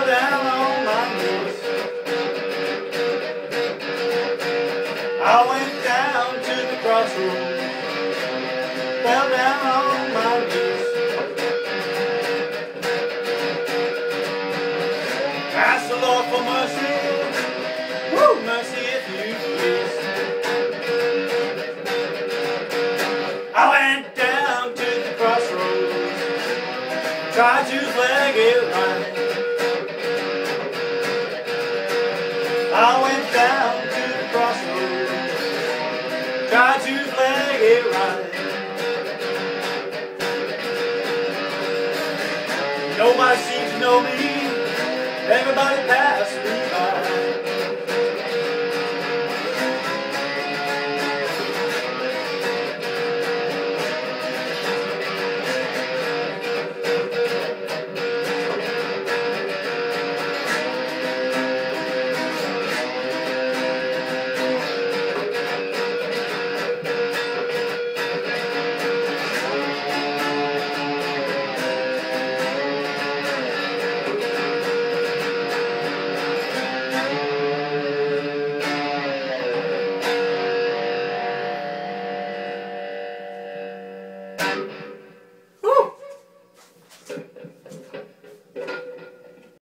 fell down on my knees. I went down to the crossroads, fell down on my knees. Ask the Lord for mercy, woo, mercy if you please. I went down to the crossroads, tried to flag it right. I went down to the crossroads, tried to flag it right. Nobody seems to know me, everybody passed me by.